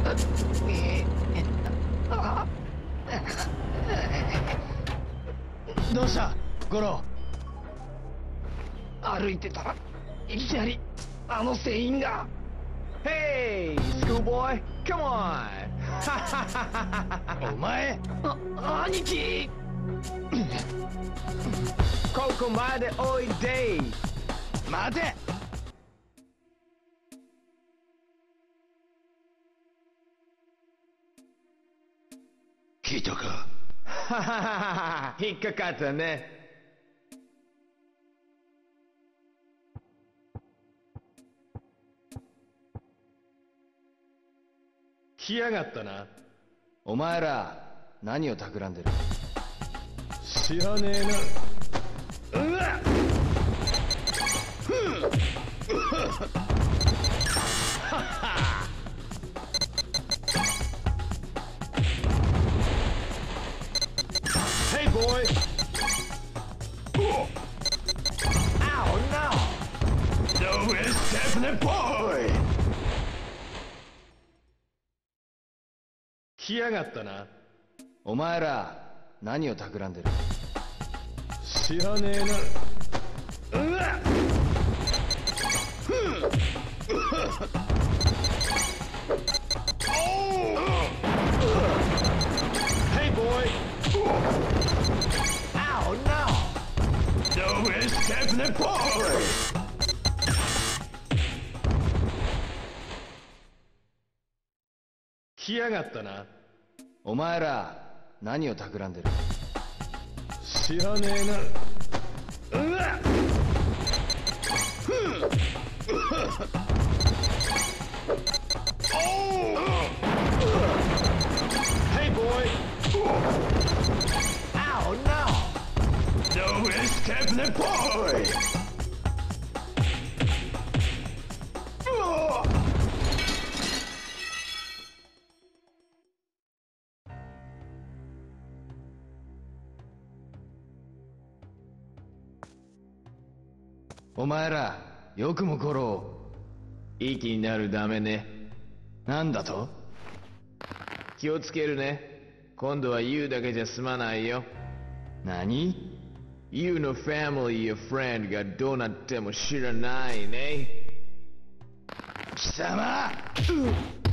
どうしたゴロ？歩いてたらいきなりあの船員が。 Hey, schoolboy, come on! お前、兄貴。 ここまでおいで。 待て。聞いたか？ はははは引っかかったね。 来やがったな。お前ら何を企んでる？知らねえな。うわっ、 Hey, boy! Ow, no! No escaping, boy! 来やがったな。お前ら何を企んでる？知らねえな。うわっ、 Hey, boy! Ow, no! No escaping, boy! 来やがったな。お前ら何を企んでる？知らねえな。うわっ、 Hey, boy! Ow, no! No escaping, boy! お前らよくもゴロを。 息になるダメね。 なんだと？ 気をつけるね。今度は You だけじゃ済まないよ。 何？ You の family や friend がどうなっても知らないね。 貴様！